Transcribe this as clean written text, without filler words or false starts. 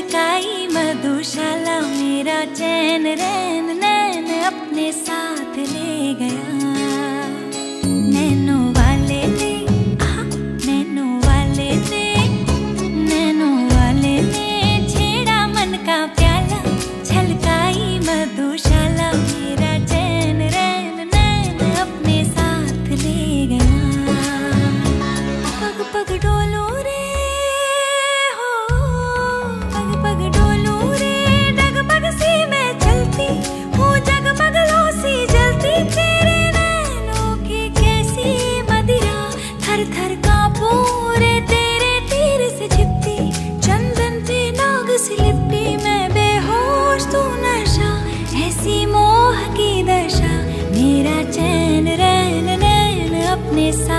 छलकाई मधुशाला मेरा चैन रैन नैन अपने साथ ले गया। नैनो वाले ने नैनो वाले ने नैनो वाले ने छेड़ा मन का प्याला, छलकाई मधुशाला मेरा चैन रैन नैन अपने साथ ले गया। पग पग डोलो रे हो, पग पग डोलो रे, डगमग सी मैं चलती हूँ, जगमग लो सी जलती तेरे नैनों की कैसी मदिरा। थर थर कांपूं रे तेरे तीर से छिपती, चंदन पे नाग सी लिपटी मैं बेहोश तू नशा, ऐसी मोह की दशा मेरा चैन रैन नैन अपने साथ